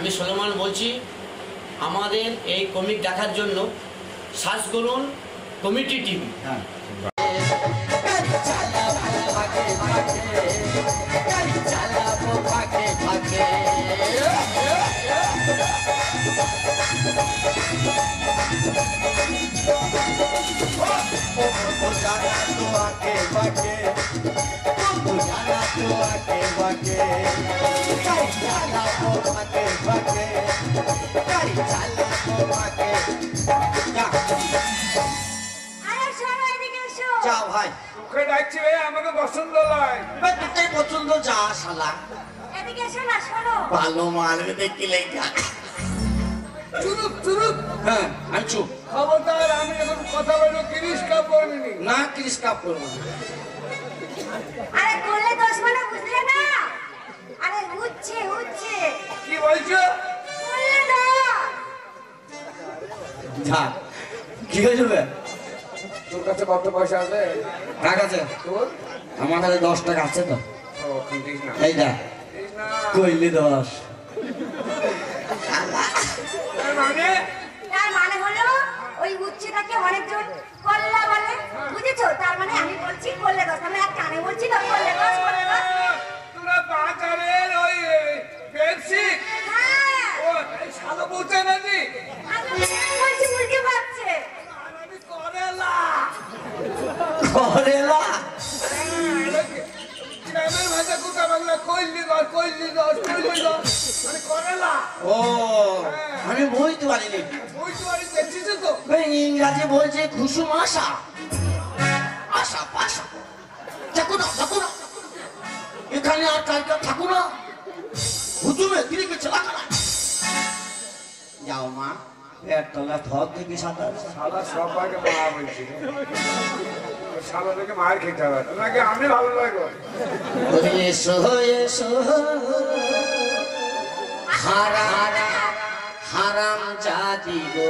আমি সুলেমান বলছি। আমাদের এই কমিক দেখার জন্য সার্চ করুন কমিটি টিভি। হ্যাঁ যাও ভাই তোকে ডাকছি ভাই, আমাকে পছন্দ নয়। তোকে পছন্দ যা শালা ভালো মারবে দেখি লেখা। চুরুপ চুরুপ। হ্যাঁ আমি চুপ। খবরদার, আমি এখন কথা বলবো ক্রিস কাপ করবি না ক্রিস কাপ করবো না। আরে করলে দোষ মানে বুঝলে না? আরে উচ্ছে উচ্ছে কি বলছো? করলে না যা কি হয়ে যাবে? তোর কাছে কত পয়সা আছে? টাকা আছে তোর? আমার কাছে 10 টাকা আছে তো। ও দিস না, এই দা দিস না। কইলি 10। মানে তার মানে হলো ওই উচ্ছেটাকে অনেকজন কল্লা বলে, বুঝেছো? তার মানে আমি বলছি করলে দোষ, আমি এক কানে বলছি তো করলে দোষ করলে দোষ। তোরা বাজারের ওই বেডশিট। হ্যাঁ ও শালো বুঝছে না নি? আমি বলছি উল্টে পাচ্ছে। আমি করেলা। করেলা গ্রামের ভাষা কোথা বাংলা কইলি দর কইলি দর কইলি দর মানে করেলা। ও আমি বুঝতে পারিনি। বুঝতে পারি, দেখছিস তো? ওই ইংরাজি বলছে কুসুম আশা আশা পাশা। দেখো না দেখো না এখানে আর কালকে থাকো না, হুজুমে দিলে কিছু লাগা না। যাও মা এর তলা থক দেখি সাঁতার। শালা সবাইকে মা বলছি রে। শালা থেকে মার খেতে হবে নাকি আমি ভালো লাগো? এসো এসো হারাম হারাম জাতি গো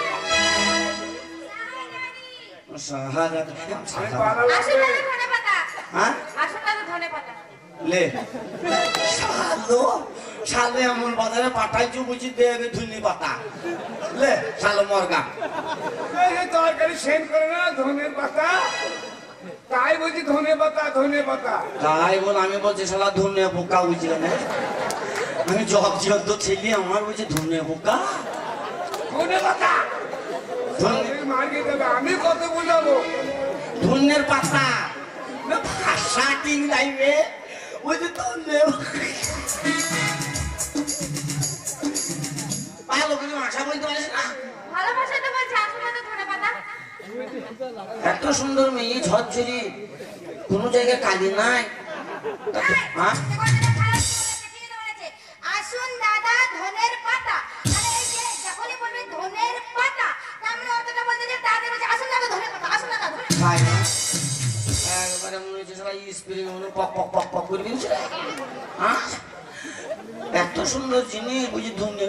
সাহারা। আমি ভালো আসলে লাগবে। ধনে পাতা, হ্যাঁ আসলে ধনে পাতা। লে শালো শালে এমন বাজারে পাঠাইছো বুঝি দেবে ধুনি পাতা। লে শালো মরগা এই তরকারি সেন করে না ধনের পাতা, তাই বলছি ধনে পাতা ধনে পাতা। তাই বল আমি বলছি শালা ধুনে পোকা বুঝি না। আমি জব জিয়ন্ত ছেলে আমার বুঝি ধুনে পোকা ধনে পাতা মার খেতে হবে। আমি কত বুঝাবো? ধুনের পাতা ভাষা কিং যাইবে ওই যে ধুনে ভালো করে ভাষা বলতে পারিস না। ভালোবাসা তো বলছে আসলে ধনে পাতা। এত সুন্দর মেয়ে ঝরঝরি কোনো জায়গায় কালি নাই। হ্যাঁ আসুন দাদা ধনের পাতা। আরে এই যে যখনই বলবে ধনের পাতা, তার মানে অতটা বলতে যে তাদের বলছে আসুন দাদা ধনের পাতা, আসুন দাদা ধনের পাতা। ভাই একবারে মনে হচ্ছে সবাই স্প্রে মনে পক পক পক পক করে দিচ্ছে। হ্যাঁ এত সুন্দর জিনিস বুঝি ধুনে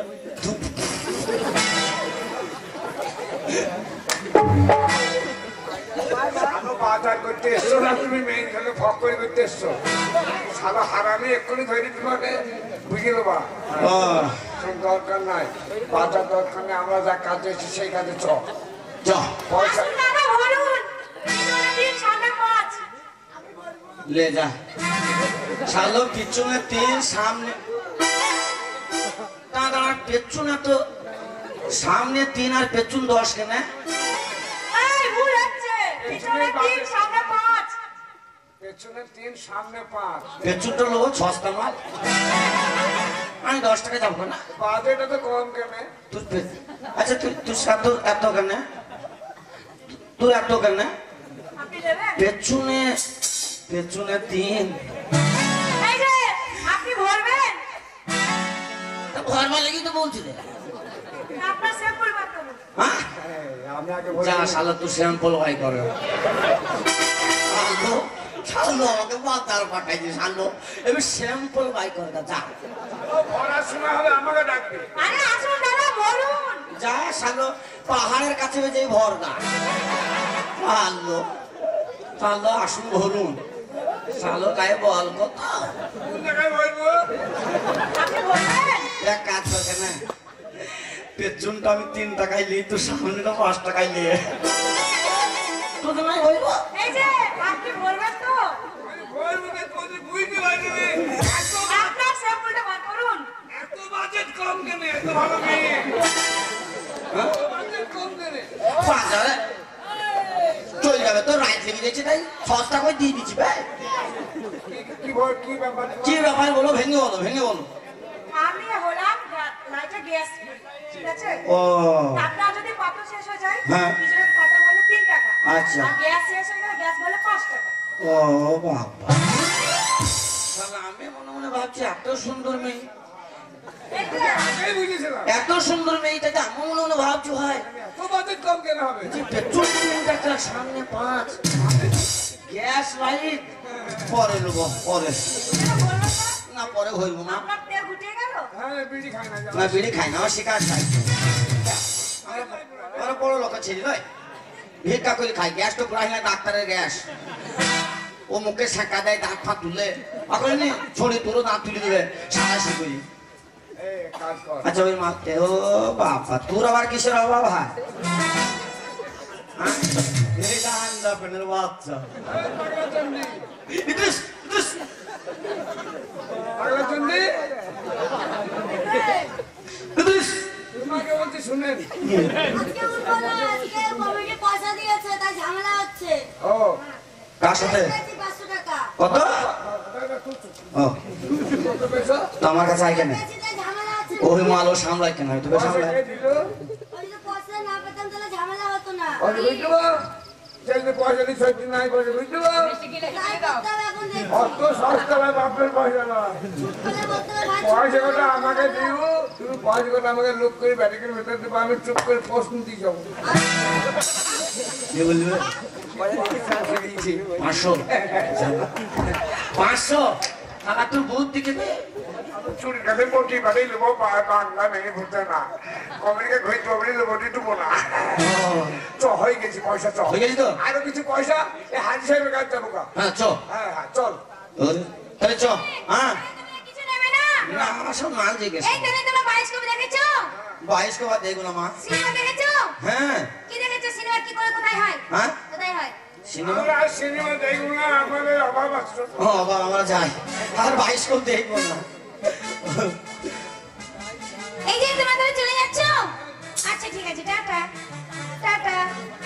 শালো বাজার করতে এসছো না তুমি? মেয়ে খেলে ফক করে করতে এসছো। শালো হারামি এক্ষুনি ধরে তোমাকে বুঝিয়ে দেবা। দরকার নাই, বাজার দরকার নেই। আমরা যা কাজে এসেছি সেই কাজে চ। পয়সা আসুন দাদা বলুন, দিন সামনে পাঁচ। ले जा सालो पिछने 3 सामने दादा पेছনে তো সামনে 3 আর পেছন 10 কেন? এই ভুল হচ্ছে, পিছনে 3 সামনে 5। পেছনে 3 সামনে 5। পেছনটা লোক সস্তা মাল। আমি 10 টাকা যাব না। বাজেটটা তো কম কেন? তুই আচ্ছা তুই সাত এত কেন? তুই এত কেন? আপনি নেবেন? পেছনে 3 এই যে আপনি ভরবেন, তো ভরবা লাগি তো বলছি রে। আপনার স্যাম্পল বার করুন। হ্যাঁ আমি আগে বলি যা শালা তুই স্যাম্পল ভাই করে। শালো শালো আমাকে বাতার পাঠাইছিস শালো এবার স্যাম্পল ভাই করে যা। পড়াশোনা হবে আমাকে ডাকবে। আরে আসুন দাদা বলুন। যা শালো পাহাড়ের কাছে যে ভর গা শালো শালো আসুন ভরুন শালো গায়ে বল কত কোন জায়গায় বলবো? আপনি বলবেন? এক কাজ করে না, পেছনটা আমি 3 টাকায় নিই, তো সামনেটা 5 টাকায় নিয়ে তোদের নাই হইব। এই যে আপনি বলবেন তো আপনার স্যাম্পলটা বার করুন। এত বাজেট কম কেন? এত ভালো মেয়ে, বাজেট কম কেন? বাজারে চলে যাবে তো, রাইট লেগে যাচ্ছে, তাই সস্তা করে দিয়ে দিচ্ছি ভাই। কি ব্যাপার? কি ব্যাপার বলো, ভেঙে বলো, ভেঙে বলো। আমি হলাম লাইটে গ্যাস, ঠিক আছে? ও আপনার যদি পাতা শেষ হয়ে যায়, হ্যাঁ। পিছনে পাতা বলে 3 টাকা। আচ্ছা। আর গ্যাস শেষ হয়ে গেলে গ্যাস বলে 5 টাকা। ও বাবা, শালা আমি মনে মনে ভাবছি এত সুন্দর মেয়ে, এই যে, এই বুঝেছিলাম। এত সুন্দর মেয়েটাকে আমি মনে মনে ভাবছি ভাই এত বাজেট কম কেন হবে? যে পেট্রোল 3 টাকা, সামনে 5, গ্যাস লাইট পরে নেবো, পরে এটা বলবেন না? না, পরে হইব না। আপনার তেল গুটিয়ে গেল? হ্যাঁ, বিড়ি খাই না। না বিড়ি খাই না, আমার শিকার খাই। আমরা বড় লোক ছেলে নয়, ভিক্ষা করে খাই। গ্যাস তো প্রায় না, ডাক্তারের গ্যাস। ও মুখে সেঁকা দেয়, দাঁত ফাঁত তুলে এখন নি ছড়ি তোরও দাঁত তুলে দেবে সারাশি করি। এই কাজ কর। আচ্ছা ওই মারতে, ও বাবা তোর আবার কিসের অভাব হয়? এটা আন্দা পেনের বাচ্চা। ইদ্রিস, ইদ্রিস। পাগলা চন্ডী, ইদ্রিস। তোমাকে বলছি শুনেন। আজকে উঠবো না, আজকে কমিটি পয়সা দিয়েছে, তাই ঝামেলা হচ্ছে। ও কার সাথে? দিয়েছি 500 টাকা। কত? ও কত পয়সা? তো আমার কাছে আই কেন? দিয়েছি, তাই ঝামেলা হচ্ছে। ওই মালও সামলায় কেন? তোকে পয়সা সামলায়? কে দিল? ওই যে পয়সা না পেতাম তাহলে ঝামেলা হতো না। পয়সা বুঝতে পার? ছেলে পয়সা দিয়ে সত্যি নাই, পয়সা বুঝতে পার? তাই করতে হবে এখন দেখছি। অত সস্তা ভাই বাপের পয়সা না। বলে বলতে হবে ভাই, পয়সা কটা আমাকে দিও, তুমি পয়সা কটা আমাকে লোক করে ব্যাটিকের ভেতর দেবো, আমি চুপ করে প্রশ্ন দিয়ে যাবো। কি বলবে? 500 500 টাকা তোর বহুত দিকে দে। চুরি কাছে মোটি বাড়ি নেবো, বাংলা মেয়ে ভুলতে না, কমিকে ঘুরে চবড়ি নেবো, দেবো না। চ হয়ে গেছি, পয়সা চ। হয়ে গেছি তো? আরো কিছু পয়সা এই হাজি সাহেবের কাছে যাবো গা। হ্যাঁ চ, হ্যাঁ হ্যাঁ চল। তাহলে চ। হ্যাঁ তুমি কিছু নেবে না? না, আমার সব মাল জিজ্ঞেস। এই তুমি তোমরা বায়োস্কোপ দেখেছো? 22 কে বাদ দেখো না মা। সিনেমা দেখেছো? হ্যাঁ কি দেখেছো? সিনেমা কি করে কোথায় হয়? হ্যাঁ কোথায় হয়? সিনেমা। আমরা আর সিনেমা দেখবো না, আমাদের অভাব আছে। ও বাবা, আমরা যাই আর 22 কেও দেখবো না। এই যে তোমরা তাহলে চলে যাচ্ছ? আচ্ছা ঠিক আছে, টাটা টাটা।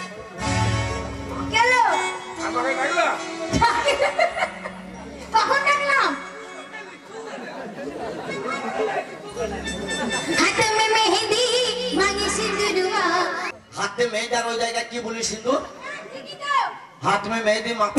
গেল? আমাকে লাগলা কখন ডাকলাম? হাতে মে মেহেদি মাঙে সিঁদুরুয়া। হাতে মেয়েটার ওই জায়গায় কি বলি সিন্ধু? ঠিকই তো? হাত মে মেহেদি মা।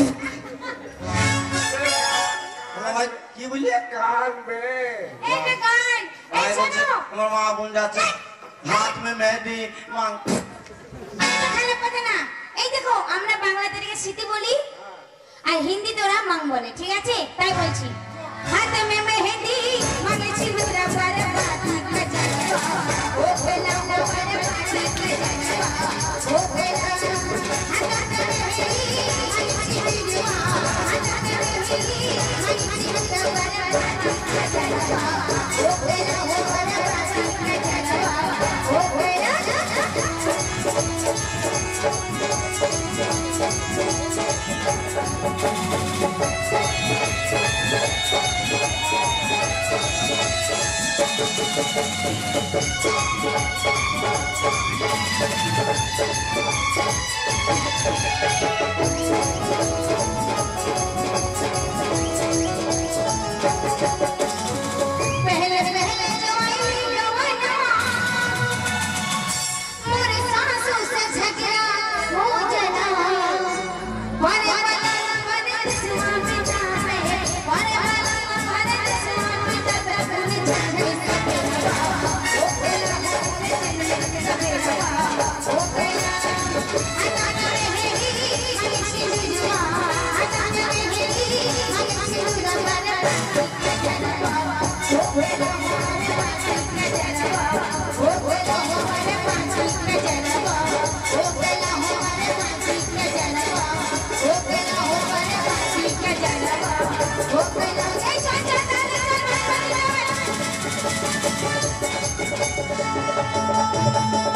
ভাই কি বললি? কানবে। এই যে গান, এই শোনো। আমার মা বোন যাচ্ছে, হাত মে মেহেদি মাং। খারাপ কথা না। এই দেখো, আমরা বাংলাতে এটাকে স্মৃতি বলি আর হিন্দিতে ওরা মাং বলে, ঠিক আছে? তাই বলছি, হাতে মে মেহেদি মাঙে সিঁদুরা পরে বাতি বাজানো, ও বেলা পরে বাতি বাজানো, ও বেলা হাতে মে মেহেদি মাঙে সিঁদুরা, হাতে মে মেহেদি মাঙে সিঁদুরা পরে বাতি বাজানো, ও বেলা পরে বাতি বাজানো, ও বেলা। पहले पहले जवानी जवाना मोरे सांसों से झगड़ा हो जना मारे मारे दुश्मन मिटा है मारे मारे दुश्मन मिटा तब जाने ओ बेला ओ बेला आता रे ही सिंधुआ आता रे ही Thank you.